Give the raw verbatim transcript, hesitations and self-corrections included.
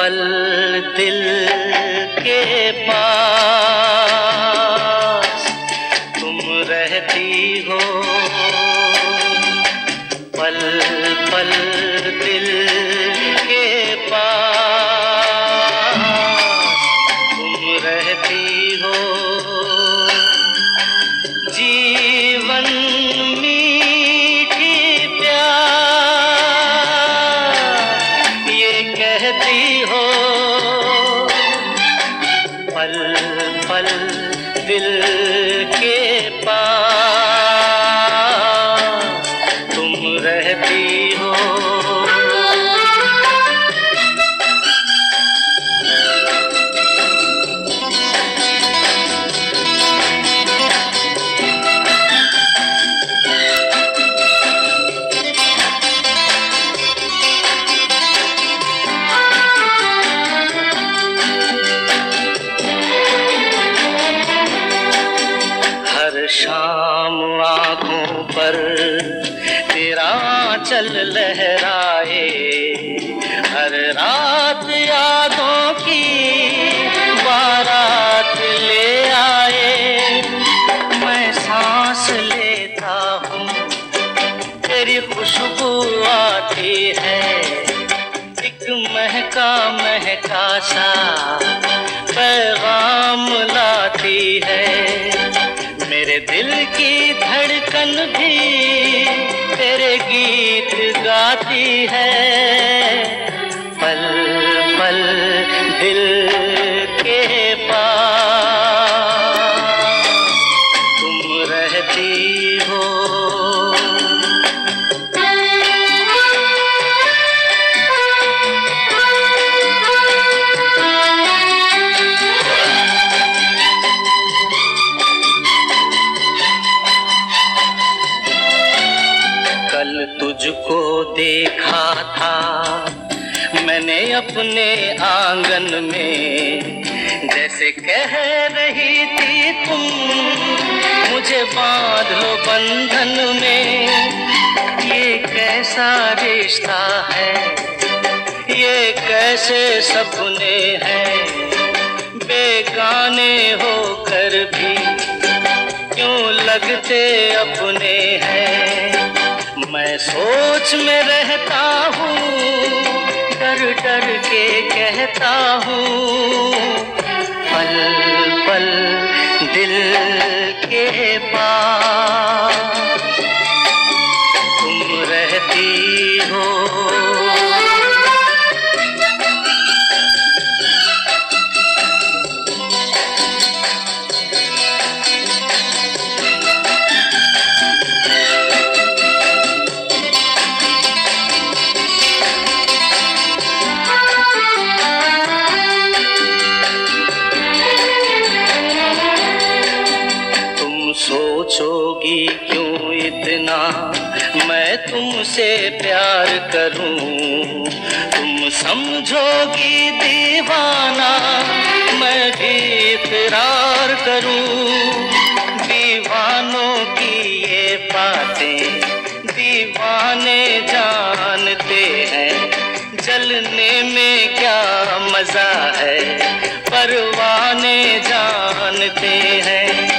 पल दिल के पास तुम रहती हो, पल पल दिल के पास तुम रहती हो। जीवन मीठी प्यार ये कहती हो, पल पल दिल के पास तुम रहती हो। शाम आँखों पर तेरा चल लहराए, हर रात यादों की बारात ले आए। मैं सांस लेता हूँ तेरी खुशबू आती है, एक महका महका सा पैगाम लाती है। मेरे दिल की धड़कन भी तेरे गीत गाती है, पल पल दिल के पास तुम रहती हो। तुझको देखा था मैंने अपने आंगन में, जैसे कह रही थी तुम मुझे बांध लो बंधन में। ये कैसा रिश्ता है, ये कैसे सपने हैं, बेगाने होकर भी क्यों लगते अपने हैं। मैं सोच में रहता हूँ, डर डर के कहता हूँ, पल पल दिल के पास तुम रहती हो। सोचोगी क्यों इतना मैं तुमसे प्यार करूं, तुम समझोगी दीवाना मैं भी इकरार करूं। दीवानों की ये बातें दीवाने जानते हैं, जलने में क्या मजा है परवाने जानते हैं।